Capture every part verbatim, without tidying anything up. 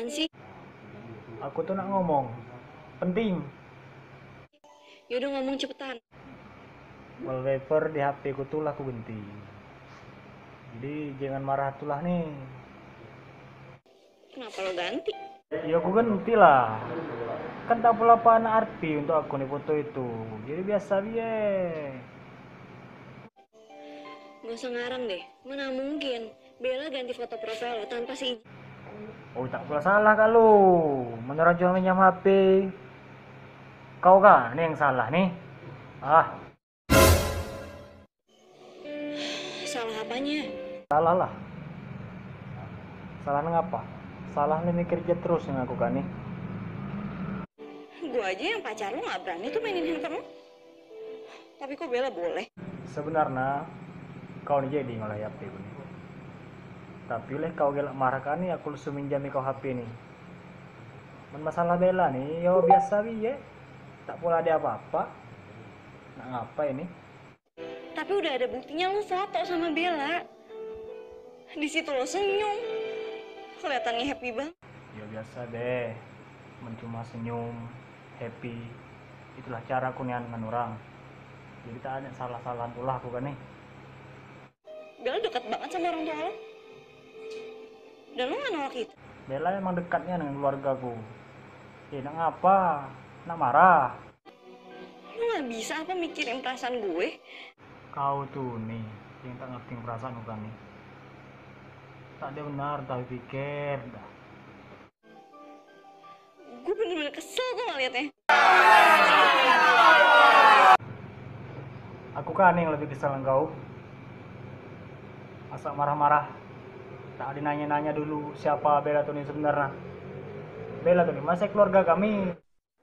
apaan sih? Aku tuh nak ngomong. Penting. Yaudah ngomong cepetan. Wallpaper di H P ku tuh lah aku ganti. Jadi jangan marah tuh lah nih. Kenapa lo ganti? Ya aku ganti lah. Kan tak pula apa arti untuk aku nih foto itu. Jadi biasa biye. Gak usah ngarang deh. Mana mungkin Bella ganti foto profil lo tanpa si Oh tak pula salah kalau menyerocos minjam H P. Kau kah? Ini yang salah nih. Ah, salah apanya? salah lah. Salah ngapa? Salah nih mikir kerja terus yang aku kan nih. Gue aja yang pacar lo gak berani tuh mainin handphone lo. Tapi kok Bella boleh? Sebenarnya kau nih jadi ngolah H P ku nih. Tapi leh kau gelak marah kan nih aku langsung minjami kau H P nih. Men masalah Bella nih, yo biasa biye. Tak pula ada apa-apa. Nak ngapa ini? Tapi udah ada buktinya lo foto sama Bella. Di situ lo senyum. Kelihatannya happy banget. Ya biasa deh. Mencuma senyum, happy. Itulah cara aku nih dengan orang. Jadi tak ada salah-salah tulah aku kan nih. Bella dekat banget sama orang tua lo. Dan lo gak nolak itu. Bella emang dekatnya dengan keluargaku. Eh, nak ngapa? Nak marah? Lo gak bisa apa mikirin perasaan gue? Kau tuh nih, yang tak ngerti perasaan bukan nih. Tak ada benar, tapi pikir dah. Gue bener-bener kesel tuh ngeliatnya. Aku kan yang lebih kesal engkau. Masa marah-marah. Tak ada nanya-nanya dulu siapa Bella tuh nih sebenarnya. Bella tuh nih, masih keluarga kami.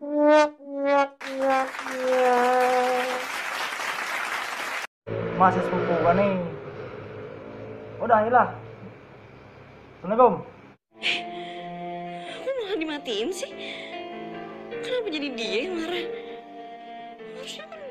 Masih sepupu kan nih. Udah, hilah. Assalamualaikum. Kok malah dimatiin sih? Kenapa jadi dia yang marah? Harusnya kan